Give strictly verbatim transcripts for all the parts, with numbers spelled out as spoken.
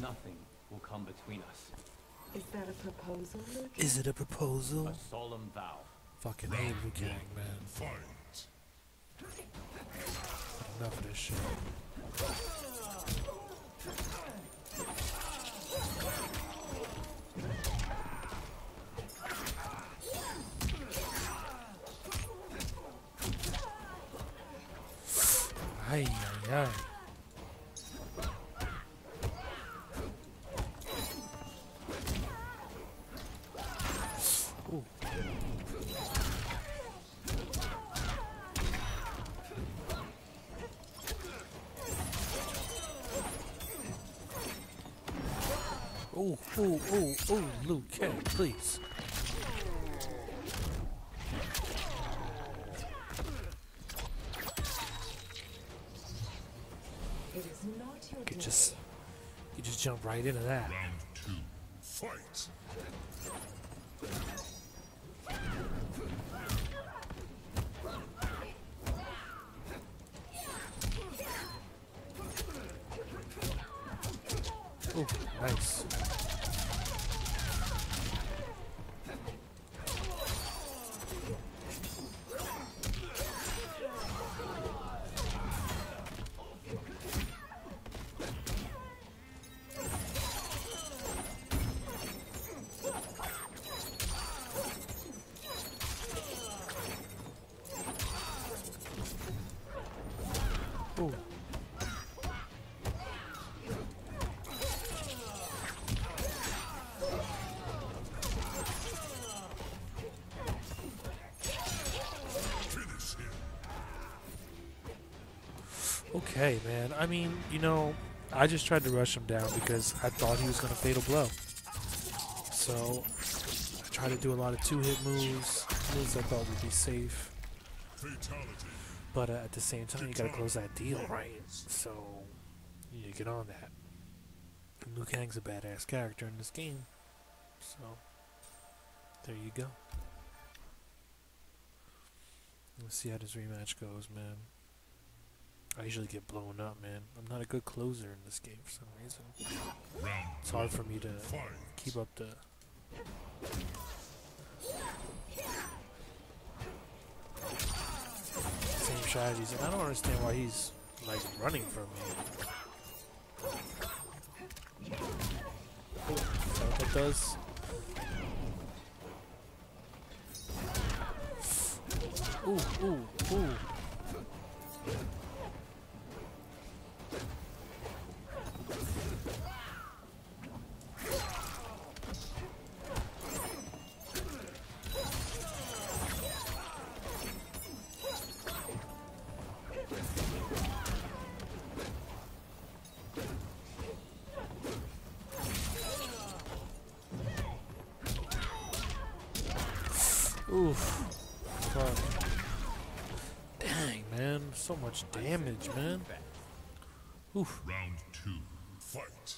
nothing will come between us. Is that a proposal, Luke? Is it a proposal? A solemn vow. Fucking hate Liu Kang, man. Fight. Enough of this shit. Ay, ay, ay. Ooh. Ooh, ooh, ooh, ooh, Liu Kang, please. It is not your You could day. just, you just jump right into that. Round two. Fight. Ooh, nice. Ooh. Finish him. Okay, man. I mean, you know, I just tried to rush him down because I thought he was going to fatal blow. So, I tried to do a lot of two-hit moves, moves I thought would be safe. Fatality. But uh, at the same time, you gotta close that deal, right? So, you need to get on that. And Liu Kang's a badass character in this game. So, there you go. Let's see how this rematch goes, man. I usually get blown up, man. I'm not a good closer in this game for some reason. Round It's hard for me to Fight. keep up the... same strategies, and I don't understand why he's like running from me. Oh, is that what that does? Ooh, ooh, ooh. Oof. Fuck. Dang, man. So much damage, man. Oof. Round two. Fight.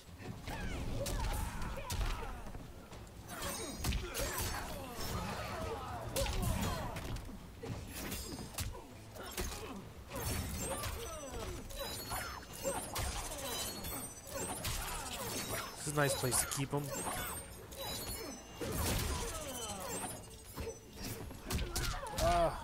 This is a nice place to keep him. Ah.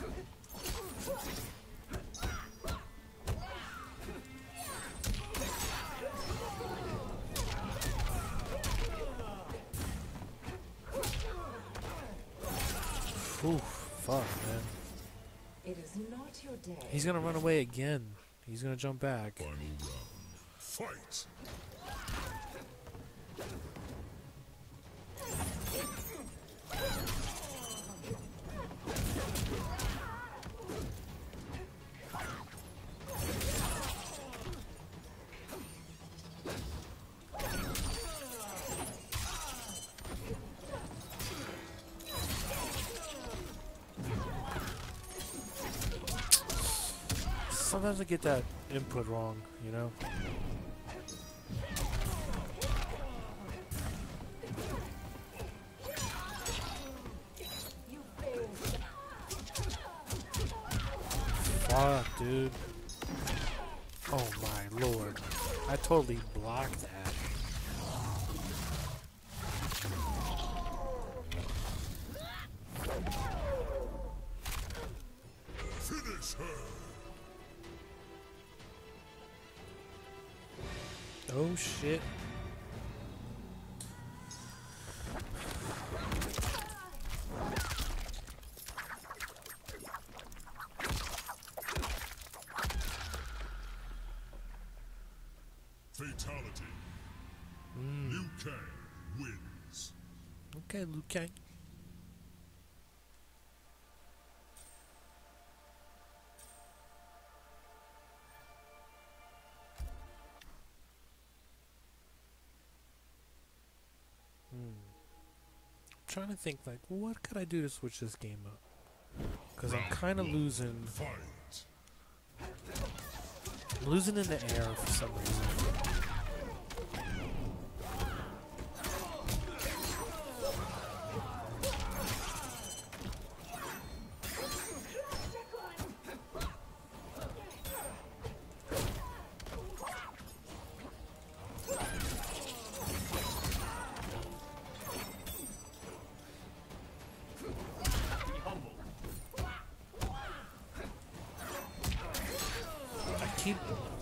Oof, fuck, man. It is not your day. He's gonna run away again. He's gonna jump back. Final round. Fight. Sometimes I get that input wrong, you know? You failed. Fuck, dude. Oh my lord. I totally blocked that. Finish her. Oh shit. Fatality. Mm. Liu Kang wins. Okay, Liu Kang. Hmm. Trying to think, like, what could I do to switch this game up? Because I'm kind of losing, Fight. losing in the air for some reason. Be humble. I keep.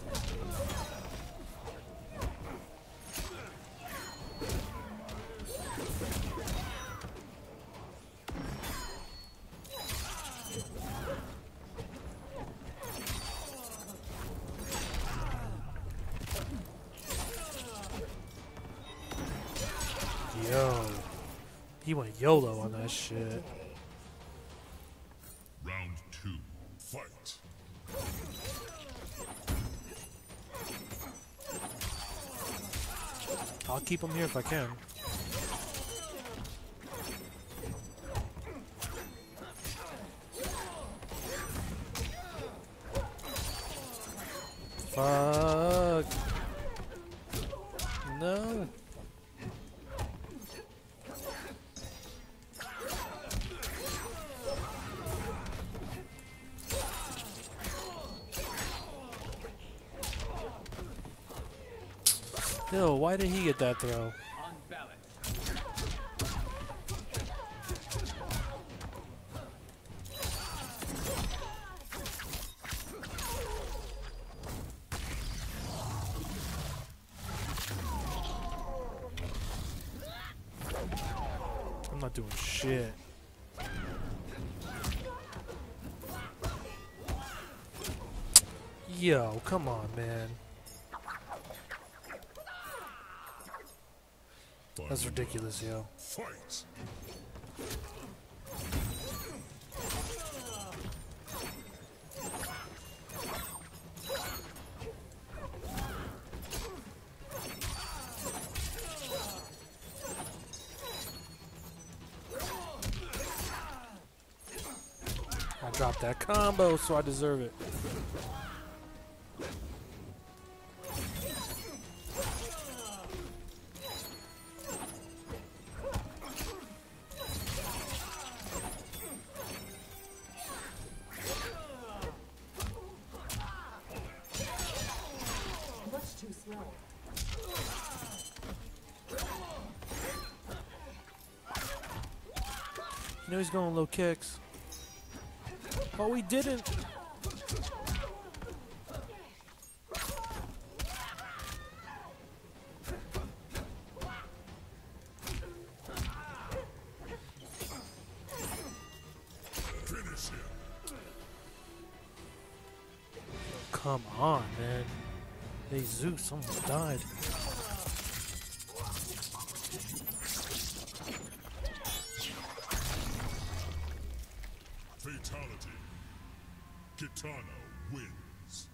Yo. He went YOLO on that shit. Round two. Fight. I'll keep him here if I can. Fuck. No. Yo, why did he get that throw? Unbalanced. I'm not doing shit. Yo, come on, man. That's ridiculous, yo. Fight. I dropped that combo, so I deserve it. Much too slow. You know he's going low kicks. Oh, he didn't. Finish him. Come on, man. Hey, Zeus almost died. Fatality. Kitana wins.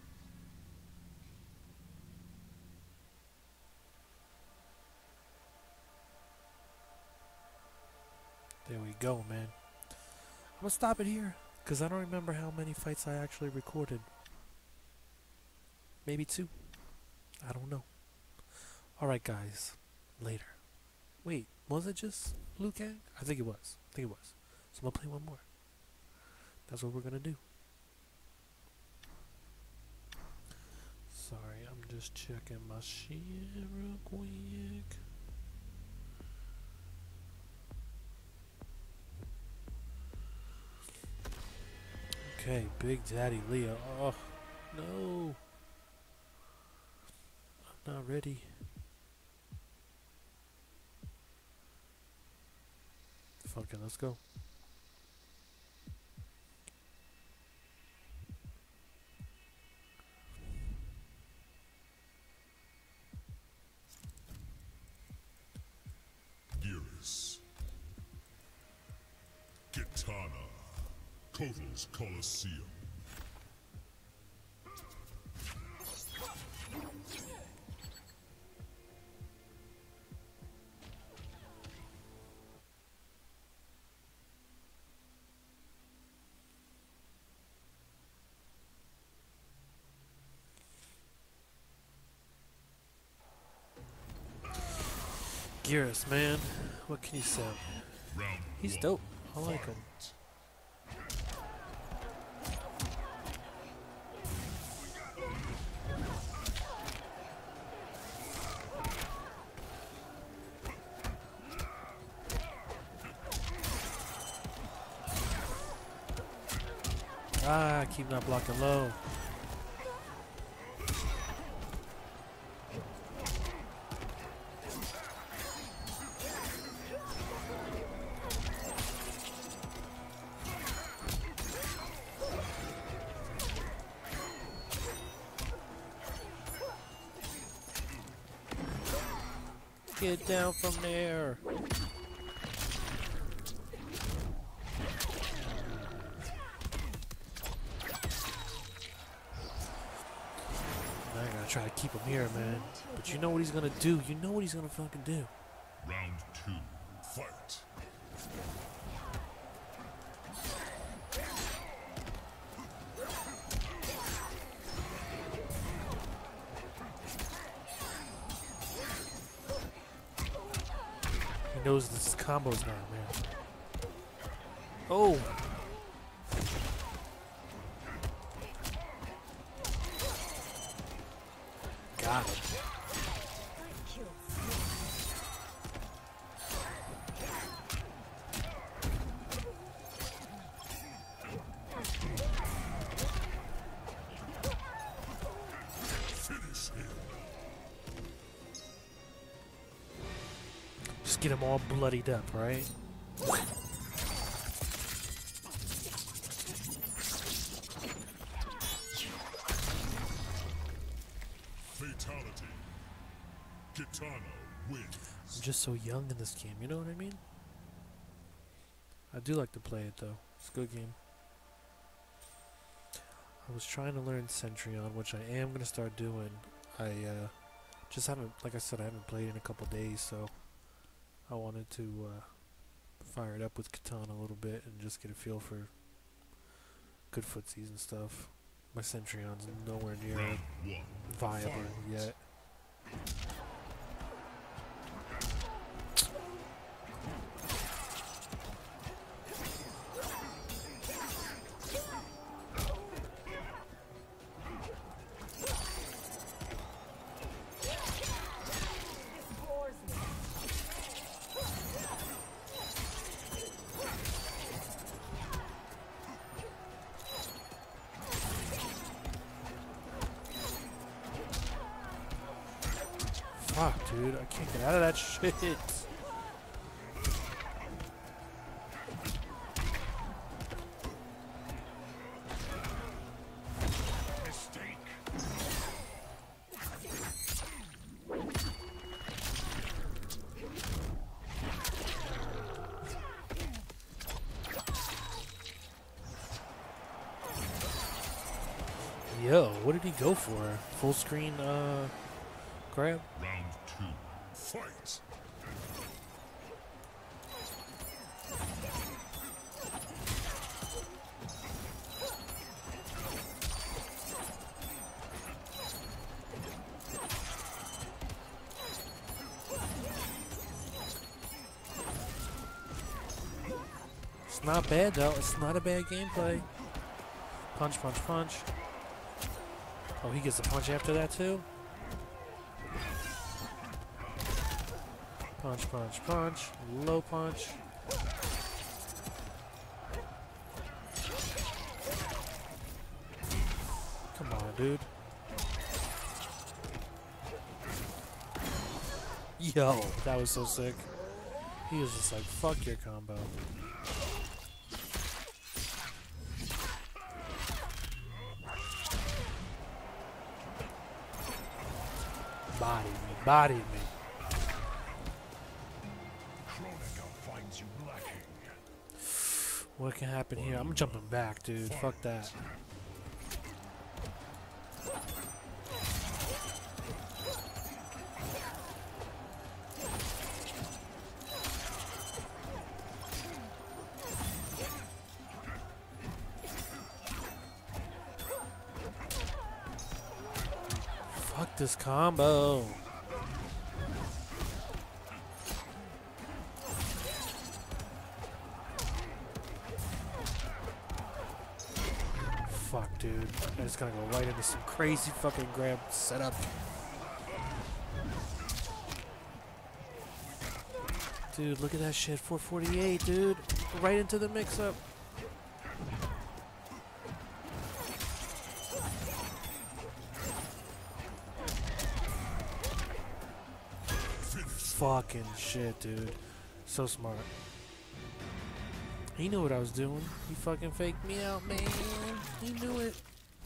There we go, man. I'm gonna stop it here because I don't remember how many fights I actually recorded. Maybe two. I don't know. Alright, guys. Later. Wait, was it just Liu Kang? I think it was. I think it was. So I'm gonna play one more. That's what we're gonna do. Sorry, I'm just checking my shit real quick. Okay, Big Daddy Leo. Oh, no. I'm not ready. Fuck it, let's go. Geras. Kitana. Kotal's Colosseum. Geras, man. What can you say? Round He's one. dope. I like him. Fight. Ah, I keep not blocking low. Get down from there. I gotta try to keep him here, man. But you know what he's gonna do. You know what he's gonna fucking do. Round two. Fight. He knows this combos now, man. Oh! Got it. Finish him. Just get him all bloodied up, right? Fatality. Kitana wins. I'm just so young in this game, you know what I mean? I do like to play it though. It's a good game. I was trying to learn Centurion, which I am gonna start doing. I uh, just haven't, like I said, I haven't played in a couple days, so I wanted to uh, fire it up with Kitana a little bit and just get a feel for good footsies and stuff. My Centurion's nowhere near Round one. viable Fight. yet. Fuck, dude, I can't get out of that shit. Mistake. Yo, what did he go for? Full screen, uh, grab? Round two. Fight. It's not bad though. It's not a bad gameplay. Punch, punch, punch. Oh, he gets a punch after that too? Punch, punch, punch. Low punch. dude. Yo, that was so sick. He was just like, fuck your combo. Bodied me, bodied me. Kronika finds you lacking. What can happen here? I'm jumping back, dude. Fuck that. Fuck this combo. Fuck, dude. I just gotta go right into some crazy fucking grab setup. Dude, look at that shit. four forty-eight, dude. Right into the mix-up. Fucking shit, dude. So smart. He knew what I was doing. He fucking faked me out, man. He knew it.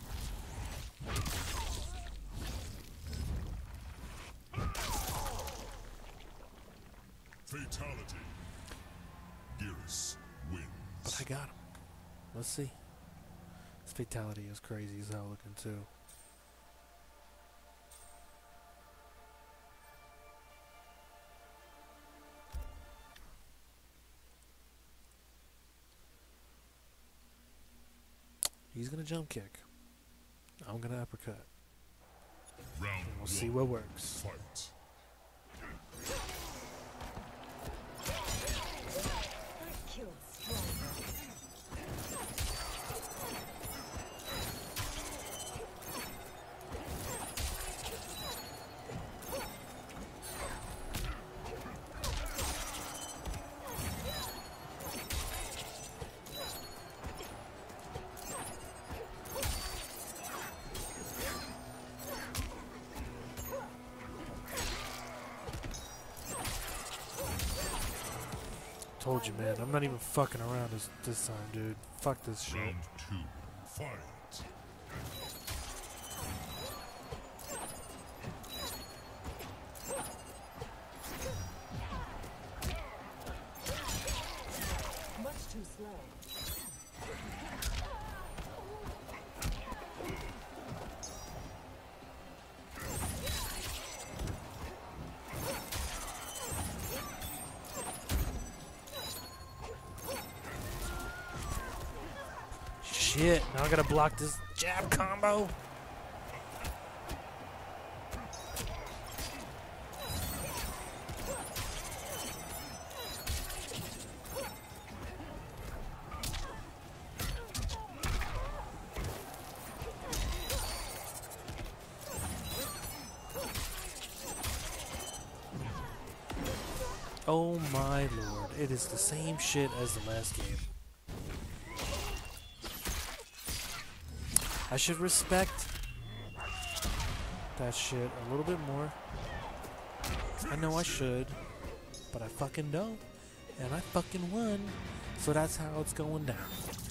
Fatality. Geras wins. But I got him. Let's see. This fatality is crazy as hell looking too. He's gonna jump kick. I'm gonna uppercut. Round And we'll one. see what works. Fight. Killed strong. Told you, man. I'm not even fucking around this this time, dude. Fuck this shit. Round two. Fight. Much too slow. Shit. Now I gotta block this jab combo. Oh my lord. It is the same shit as the last game. I should respect that shit a little bit more. I know I should, but I fucking don't. And I fucking won. So that's how it's going down.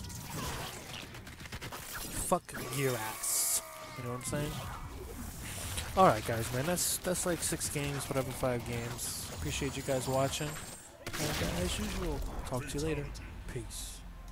Fuck your ass. You know what I'm saying? Alright guys, man, that's that's like six games, whatever, five games. Appreciate you guys watching. And uh, as usual, talk to you later. Peace.